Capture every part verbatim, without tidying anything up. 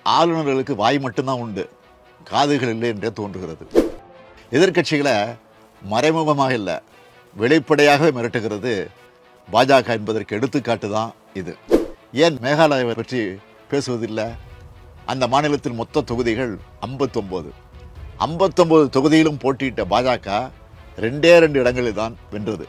ஆளுநர்களுக்கு வாய் மட்டும்தான் உண்டு, காதுகள் இல்லை என்றே தோன்றுகிறது. எதிர்க்கட்சிகளை மறைமுகமாக இல்லை, வெளிப்படையாகவே மிரட்டுகிறது பாஜக என்பதற்கு எடுத்துக்காட்டு தான் இது. ஏன் மேகாலயாவை பற்றி பேசுவதில்லை? அந்த மாநிலத்தில் மொத்த தொகுதிகள் ஐம்பத்தொம்போது ஐம்பத்தொம்போது தொகுதியிலும் போட்டியிட்ட பாஜக ரெண்டே ரெண்டு இடங்களில் தான் வென்றது.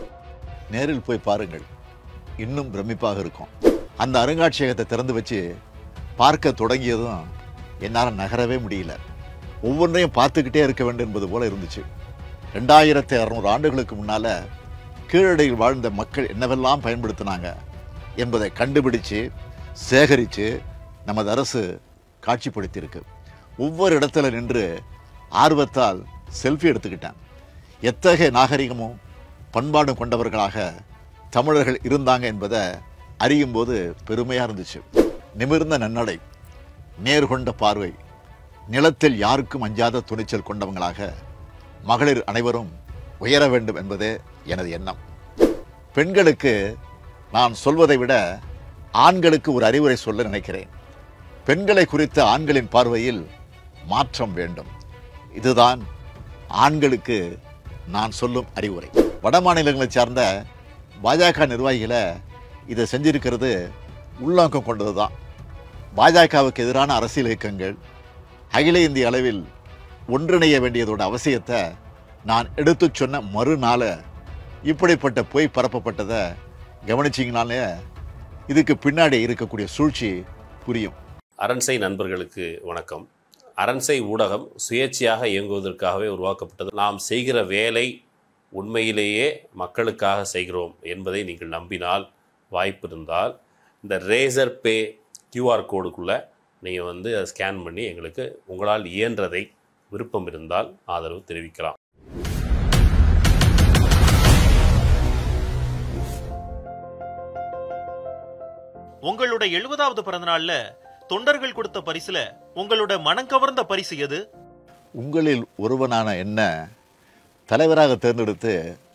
நேரில் போய் பாருங்கள், இன்னும் பிரமிப்பாக இருக்கும். அந்த அருங்காட்சியகத்தை திறந்து வச்சு பார்க்க தொடங்கியதும் என்னால் நகரவே முடியல. ஒவ்வொன்றையும் பார்த்துக்கிட்டே இருக்க வேண்டும் என்பது போல இருந்துச்சு. ரெண்டாயிரத்தி அறுநூறு ஆண்டுகளுக்கு முன்னால் கீழடியில் வாழ்ந்த மக்கள் என்னவெல்லாம் பயன்படுத்தினாங்க என்பதை கண்டுபிடிச்சு சேகரித்து நமது அரசு காட்சிப்படுத்தியிருக்கு. ஒவ்வொரு இடத்துல நின்று ஆர்வத்தால் செல்ஃபி எடுத்துக்கிட்டேன். எத்தகைய நாகரிகமும் பண்பாடும் கொண்டவர்களாக தமிழர்கள் இருந்தாங்க என்பதை அறியும் போது பெருமையாக இருந்துச்சு. நிமிர்ந்த நன்னடை, நேர்கொண்ட பார்வை, நிலத்தில் யாருக்கும் அஞ்சாத துணிச்சல் கொண்டவங்களாக மகளிர் அனைவரும் உயர வேண்டும் என்பதே எனது எண்ணம். பெண்களுக்கு நான் சொல்வதை விட ஆண்களுக்கு ஒரு அறிவுரை சொல்ல நினைக்கிறேன். பெண்களை குறித்த ஆண்களின் பார்வையில் மாற்றம் வேண்டும். இதுதான் ஆண்களுக்கு நான் சொல்லும் அறிவுரை. வட மாநிலங்களை சார்ந்த பாஜக நிர்வாகிகளை இதை செஞ்சிருக்கிறது உள்நோக்கம் கொண்டது தான். பாஜகவுக்கு எதிரான அரசியல் இயக்கங்கள் அகில இந்திய அளவில் ஒன்றிணைய வேண்டியதோட அவசியத்தை நான் எடுத்து சொன்ன மறுநாள் இப்படிப்பட்ட பொய் பரப்பப்பட்டதை கவனிச்சிங்கனாலே இதுக்கு பின்னாடி இருக்கக்கூடிய சூழ்ச்சி புரியும். அரண்சை நண்பர்களுக்கு வணக்கம். அரண்சை ஊடகம் சுயேட்சையாக இயங்குவதற்காகவே உருவாக்கப்பட்டது. நாம் செய்கிற வேலை உண்மையிலேயே மக்களுக்காக செய்கிறோம் என்பதை நீங்கள் நம்பினால், வாய்ப்பு இருந்தால் இந்த ரேசர் பே கியூஆர் கோடுக்குள்ளே நீங்கள் வந்து அதை ஸ்கேன் பண்ணி எங்களுக்கு உங்களால் இயன்றதை விருப்பம் இருந்தால் ஆதரவு தெரிவிக்கலாம். உங்களோட எழுபதாவது பிறந்த நாள்ல தொண்டர்கள் கொடுத்த பரிசுல உங்களோட மனங்கவர்ந்த பரிசு எது? உங்களில் ஒருவனான என்ன தலைவராக தேர்ந்தெடுத்து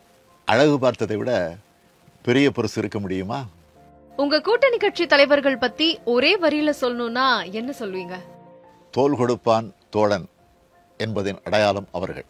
அழகு பார்த்ததை விட பெரிய பரிசு இருக்க முடியுமா? உங்க கூட்டணி கட்சி தலைவர்கள் பத்தி ஒரே வரியில சொல்லணும்னா என்ன சொல்வீங்க? தோள் கொடுப்பான் தோழன் என்பதின் அடையாளம் அவர்கள்.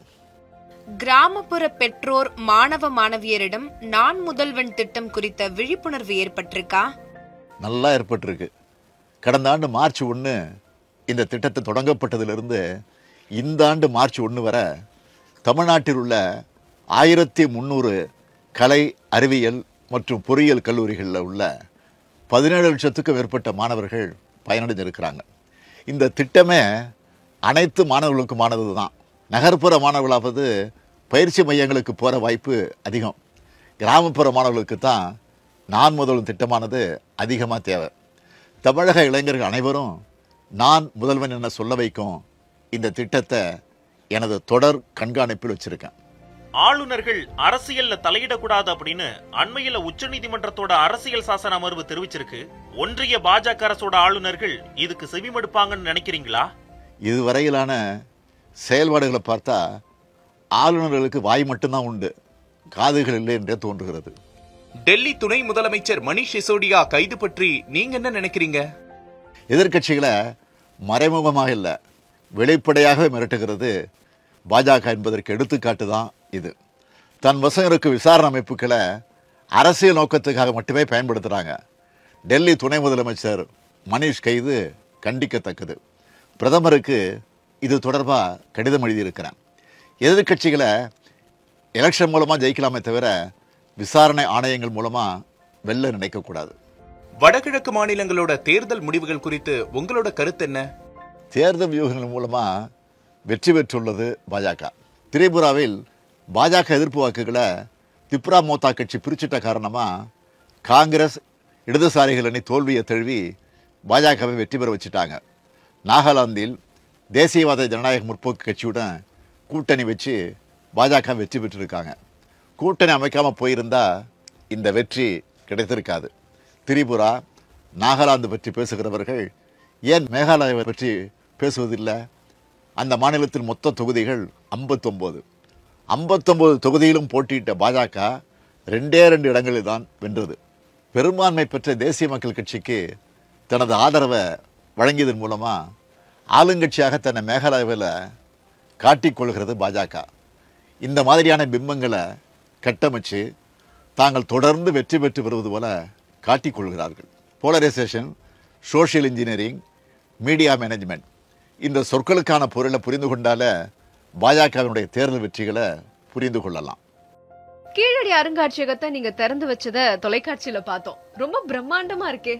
கிராமப்புற பெற்றோர் மாணவ மாணவியரிடம் நான் முதல்வன் திட்டம் குறித்த விழிப்புணர்வு ஏற்பட்டிருக்கா? நல்லா ஏற்பட்டிருக்கு. கடந்த ஆண்டு மார்ச் ஒன்று இந்த திட்டத்தை தொடங்கப்பட்டதிலிருந்து இந்த ஆண்டு மார்ச் ஒன்று வரை தமிழ்நாட்டில் உள்ள ஆயிரத்தி முந்நூறு கலை, அறிவியல் மற்றும் பொறியியல் கல்லூரிகளில் உள்ள பதினேழு லட்சத்துக்கும் மேற்பட்ட மாணவர்கள் பயனடைந்திருக்கிறாங்க. இந்த திட்டமே அனைத்து மாணவர்களுக்குமானது தான். நகர்ப்புற மாணவர்களாவது பயிற்சி மையங்களுக்கு போகிற வாய்ப்பு அதிகம். கிராமப்புற மாணவர்களுக்கு தான் நான் முதல்வன் திட்டமானது அதிகமாக தேவை. தமிழக இளைஞர்கள் அனைவரும் நான் முதல்வன் என்ன சொல்ல வைக்கும் இந்த திட்டத்தை எனது தொடர் கண்காணிப்பில் வச்சிருக்கேன். ஆளுநர்கள் அரசியல்ல தலையிடக்கூடாது அப்படின்னு அண்மையில உச்ச நீதிமன்றத்தோட அரசியல் சாசன அமர்வு தெரிவிச்சிருக்கு. ஒன்றிய பாஜக அரசோட ஆளுநர்கள் இதுக்கு செவிமடுப்பாங்கன்னு நினைக்கிறீங்களா? இதுவரையிலான செயல்பாடுகளை பார்த்தா ஆளுநர்களுக்கு வாய் மட்டும்தான் உண்டு, காதுகள் இல்லை என்றே தோன்றுகிறது. டெல்லி துணை முதலமைச்சர் மணிஷ் சிசோடியா கைது பற்றி நீங்க என்ன நினைக்கிறீங்க? எதிர்க்கட்சிகளை மறைமுகமாக இல்லை, வெளிப்படையாகவே மிரட்டுகிறது பாஜக என்பதற்கு எடுத்துக்காட்டு தான் இது. தன் வசம் இருக்கும் விசாரணை அமைப்புகளை அரசியல் நோக்கத்துக்காக மட்டுமே பயன்படுத்துகிறாங்க. டெல்லி துணை முதலமைச்சர் மணிஷ் கைது கண்டிக்கத்தக்கது. பிரதமருக்கு இது தொடர்பாக கடிதம் எழுதியிருக்கிறேன். எதிர்க்கட்சிகளை எலெக்ஷன் மூலமாக ஜெயிக்கலாமே தவிர விசாரணை ஆணையங்கள் மூலமாக வெல்ல நினைக்கக்கூடாது. வடகிழக்கு மாநிலங்களோட தேர்தல் முடிவுகள் குறித்து உங்களோட கருத்து என்ன? தேர்தல் வியூகங்கள் மூலமாக வெற்றி பெற்றுள்ளது பாஜக. திரிபுராவில் பாஜக எதிர்ப்பு வாக்குகளை திப்ரா மோத்தா கட்சி பிரிச்சிட்ட காரணமாக காங்கிரஸ் இடதுசாரிகள் அணி தோல்வியை தழுவி பாஜகவை வெற்றி பெற வச்சுட்டாங்க. நாகாலாந்தில் தேசியவாத ஜனநாயக முற்போக்கு கட்சியுடன் கூட்டணி வச்சு பாஜக வெற்றி பெற்றிருக்காங்க. கூட்டணி அமைக்காமல் போயிருந்தால் இந்த வெற்றி கிடைத்திருக்காது. திரிபுரா, நாகாலாந்து பற்றி பேசுகிறவர்கள் ஏன் மேகாலயாவை பற்றி பேசுவதில்லை? அந்த மாநிலத்தில் மொத்த தொகுதிகள் ஐம்பத்தொம்போது ஐம்பத்தொம்போது தொகுதியிலும் போட்டியிட்ட பாஜக ரெண்டே ரெண்டு இடங்களில் தான் வென்றது. பெரும்பான்மை பெற்ற தேசிய மக்கள் கட்சிக்கு தனது ஆதரவை வழங்கியதன் மூலமாக ஆளுங்கட்சியாக தன்னை மேகாலயாவில் காட்டிக்கொள்கிறது பாஜக. இந்த மாதிரியான பிம்பங்களை கட்டமைச்சு தாங்கள் தொடர்ந்து வெற்றி பெற்று வருவது போல காட்டிக்கொள்கிறார்கள். Polarisation, social engineering, media management இந்த சொற்களுக்கான பொருளை புரிந்து கொண்டால பாஜகவினுடைய தேர்தல் வெற்றிகளை புரிந்து கொள்ளலாம். கீழடி அருங்காட்சியகத்தை நீங்க திறந்து வச்சத தொலைக்காட்சியில பார்த்தோம். ரொம்ப பிரம்மாண்டமா இருக்கே.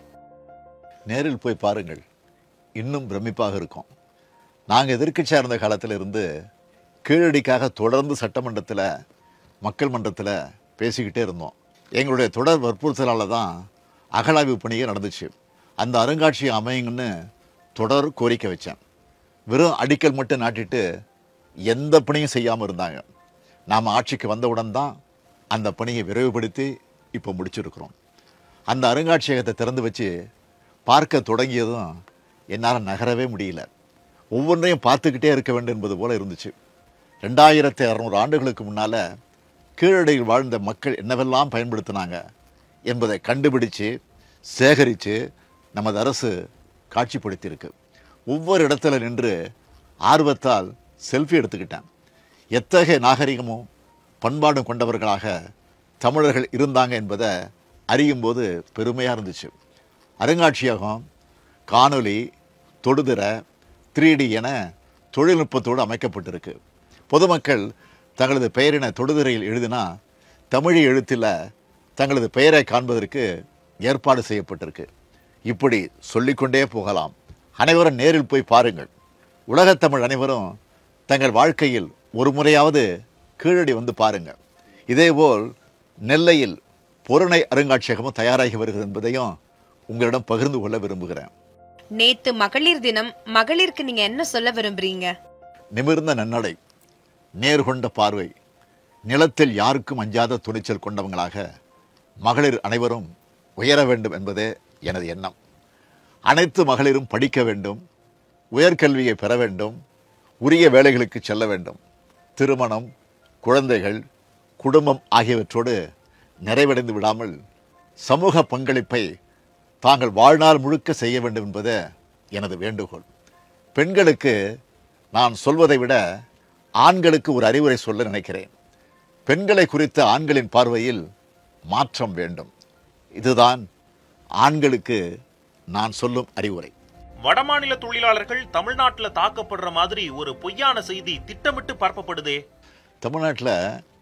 நேரில் போய் பாருங்கள், இன்னும் பிரமிப்பாக இருக்கும். நாங்கள் எதிர்க்கட்சியாக இருந்த காலத்தில் இருந்து கீழடிக்காக தொடர்ந்து சட்டமன்றத்தில், மக்கள் மன்றத்தில் பேசிக்கிட்டே இருந்தோம். எங்களுடைய தொடர் வற்புறுத்தலால் தான் அகழாய்வு பணியே நடந்துச்சு. அந்த அருங்காட்சியகம் அமையுங்கன்னு தொடர் கோரிக்கை வச்சேன். வெறும் அடிக்கல் மட்டும் நாட்டிட்டு எந்த பணியும் செய்யாமல் இருந்தாங்க. நாம் ஆட்சிக்கு வந்தவுடன் தான் அந்த பணியை விரைவுபடுத்தி இப்போ முடிச்சிருக்கிறோம். அந்த அருங்காட்சியகத்தை திறந்து வச்சு பார்க்க தொடங்கியதும் என்னால் நகரவே முடியல. ஒவ்வொன்றையும் பார்த்துக்கிட்டே இருக்க வேண்டும் என்பது போல் இருந்துச்சு. ரெண்டாயிரத்தி அறநூறு ஆண்டுகளுக்கு முன்னால் கீழடியில் வாழ்ந்த மக்கள் என்னவெல்லாம் பயன்படுத்தினாங்க என்பதை கண்டுபிடிச்சு சேகரித்து நமது அரசு காட்சிப்படுத்தியிருக்கு. ஒவ்வொரு இடத்துல நின்று ஆர்வத்தால் செல்ஃபி எடுத்துக்கிட்டேன். எத்தகைய நாகரிகமும் பண்பாடும் கொண்டவர்களாக தமிழர்கள் இருந்தாங்க என்பதை அறியும் போது பெருமையாக இருந்துச்சு. அருங்காட்சியகம் காணொலி, தொடுதிரை, த்ரீ டி என தொழில்நுட்பத்தோடு அமைக்கப்பட்டிருக்கு. பொதுமக்கள் தங்களது பெயரினை தொடுதிரையில் எழுதினா தமிழ் எழுத்தில் தங்களது பெயரை காண்பதற்கு ஏற்பாடு செய்யப்பட்டிருக்கு. இப்படி சொல்லிக்கொண்டே போகலாம். அனைவரும் நேரில் போய் பாருங்கள். உலகத்தமிழ் அனைவரும் தங்கள் வாழ்க்கையில் ஒரு முறையாவது கீழடி வந்து பாருங்கள். இதேபோல் நெல்லையில் பொருணை அருங்காட்சியகமும் தயாராகி வருகிறது என்பதையும் உங்களிடம் பகிர்ந்து கொள்ள விரும்புகிறேன். நேத்து மகளிர் தினம், மகளிருக்கு நீங்க என்ன சொல்ல விரும்புறீங்க? நிமிர்ந்த நன்னடை, நேர்கொண்ட பார்வை, நிலத்தில் யாருக்கும் அஞ்சாத துணிச்சல் கொண்டவங்களாக மகளிர் அனைவரும் உயர வேண்டும் என்பதே எனது எண்ணம். அனைத்து மகளிரும் படிக்க வேண்டும், உயர்கல்வியை பெற வேண்டும், உரிய வேலைகளுக்கு செல்ல வேண்டும். திருமணம், குழந்தைகள், குடும்பம் ஆகியவற்றோடு நிறைவடைந்து விடாமல் சமூக பங்களிப்பை தாங்கள் வாழ்நாள் முழுக்க செய்ய வேண்டும் என்பதே எனது வேண்டுகோள். பெண்களுக்கு நான் சொல்வதை விட ஆண்களுக்கு ஒரு அறிவுரை சொல்ல நினைக்கிறேன். பெண்களை குறித்த ஆண்களின் பார்வையில் மாற்றம் வேண்டும். இதுதான் ஆண்களுக்கு நான் சொல்லும் அறிவுரை. வடமாநில தொழிலாளர்கள் தமிழ்நாட்டில் தாக்கப்படுற மாதிரி ஒரு பொய்யான செய்தி திட்டமிட்டு பரப்பப்படுதே. தமிழ்நாட்டில்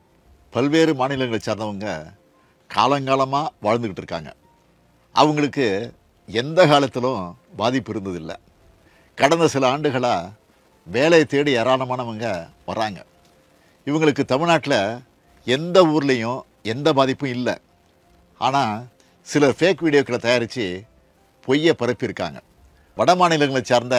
பல்வேறு மாநிலங்களை சார்ந்தவங்க காலங்காலமாக வாழ்ந்துக்கிட்டு இருக்காங்க. அவங்களுக்கு எந்த காலத்திலும் பாதிப்பு இருந்ததில்லை. கடந்த சில ஆண்டுகளாக வேலை தேடி ஏராளமானவங்க வராங்க. இவங்களுக்கு தமிழ்நாட்டில் எந்த ஊர்லேயும் எந்த பாதிப்பும் இல்லை. ஆனால் சிலர் ஃபேக் வீடியோக்களை தயாரித்து பொய்யை பரப்பியிருக்காங்க. வட மாநிலங்களை சார்ந்த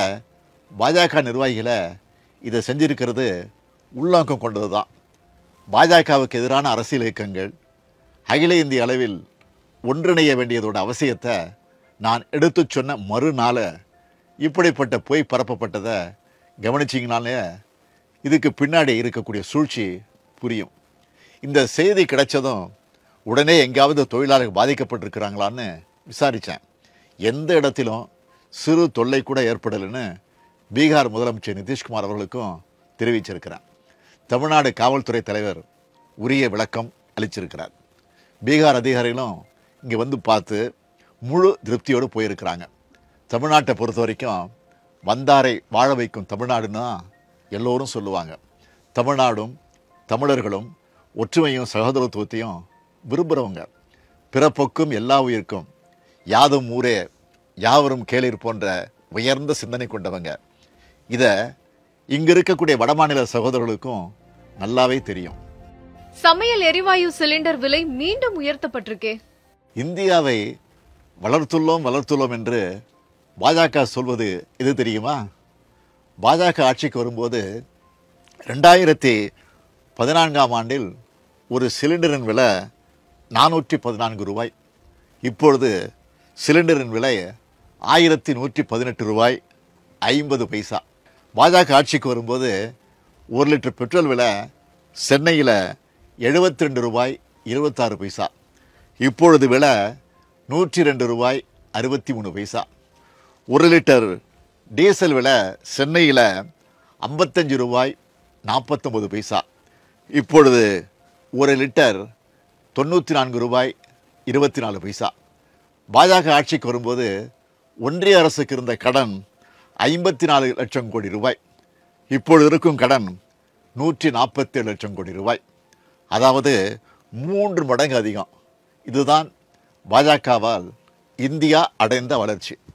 பாஜக நிர்வாகிகளை இதை செஞ்சிருக்கிறது உள்நோக்கம் கொண்டது தான். பாஜகவுக்கு எதிரான அரசியல் இயக்கங்கள் அகில இந்திய அளவில் ஒன்றிணைய வேண்டியதோட அவசியத்தை நான் எடுத்து சொன்ன மறுநாள் இப்படிப்பட்ட பொய் பரப்பப்பட்டதை கவனிச்சிங்கனாலே இதுக்கு பின்னாடி இருக்கக்கூடிய சூழ்ச்சி புரியும். இந்த செய்தி கிடைச்சதும் உடனே எங்காவது தொழிலாளர்கள் பாதிக்கப்பட்டிருக்கிறாங்களான்னு விசாரித்தேன். எந்த இடத்திலும் சிறு தொல்லை கூட ஏற்படலைன்னு பீகார் முதலமைச்சர் நிதிஷ்குமார் அவர்களுக்கும் தெரிவிச்சிருக்கிறார். தமிழ்நாடு காவல்துறை தலைவர் உரிய விளக்கம் அளிச்சிருக்கிறார். பீகார் அதிகாரிகளும் இங்கே வந்து பார்த்து முழு திருப்தியோடு போயிருக்கிறாங்க. தமிழ்நாட்டை பொறுத்த வரைக்கும் வந்தாரை வாழ வைக்கும் தமிழ்நாடுன்னா எல்லோரும் சொல்லுவாங்க. தமிழ்நாடும் தமிழர்களும் ஒற்றுமையும் சகோதரத்துவத்தையும் விரும்புகிறவங்க. பிறப்பொக்கும் எல்லா உயிருக்கும் யாதும் ஊரே யாவரும் கேளீர் போன்ற உயர்ந்த சிந்தனை கொண்டவங்க. இதை இங்கே இருக்கக்கூடிய வடமாநில சகோதரர்களுக்கும் நல்லாவே தெரியும். சமையல் எரிவாயு சிலிண்டர் விலை மீண்டும் உயர்த்தப்பட்டிருக்கே. இந்தியாவை வளர்த்துள்ளோம் வளர்த்துள்ளோம் என்று பாஜக சொல்வது இது தெரியுமா? பாஜக ஆட்சிக்கு வரும்போது ரெண்டாயிரத்தி பதினான்காம் ஆண்டில் ஒரு சிலிண்டரின் விலை நானூற்றி பதினான்கு ரூபாய். இப்பொழுது சிலிண்டரின் விலை ஆயிரத்தி நூற்றி பதினெட்டு ரூபாய் ஐம்பது பைசா. பாஜக ஆட்சிக்கு வரும்போது ஒரு லிட்டர் பெட்ரோல் விலை சென்னையில் எழுபத்தி ரெண்டு ரூபாய் இருபத்தாறு பைசா. இப்பொழுது விலை நூற்றி ரெண்டு ரூபாய் அறுபத்தி மூணு பைசா. ஒரு லிட்டர் டீசல் விலை சென்னையில் ஐம்பத்தஞ்சு ரூபாய் நாற்பத்தொம்பது பைசா, இப்பொழுது ஒரு லிட்டர் தொண்ணூற்றி நான்கு ரூபாய் இருபத்தி நாலு பைசா. பாஜக ஆட்சிக்கு வரும்போது ஒன்றிய அரசுக்கு இருந்த கடன் ஐம்பத்தி நாலு லட்சம் கோடி ரூபாய், இப்பொழுது இருக்கும் கடன் நூற்றி நாற்பத்தேழு லட்சம் கோடி ரூபாய், அதாவது மூன்று மடங்கு அதிகம். இதுதான் பாஜகவால் இந்தியா அடைந்த வளர்ச்சி.